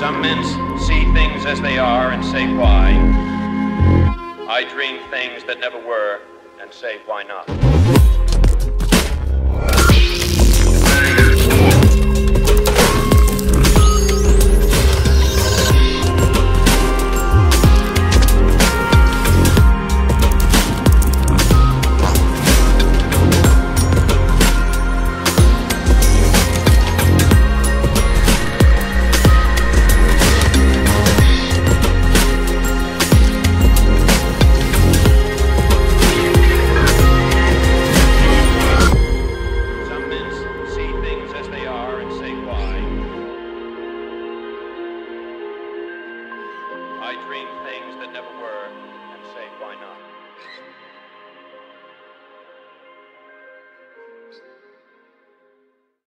Some men see things as they are and say why. I dream things that never were and say why not. I dream things that never were and say why not.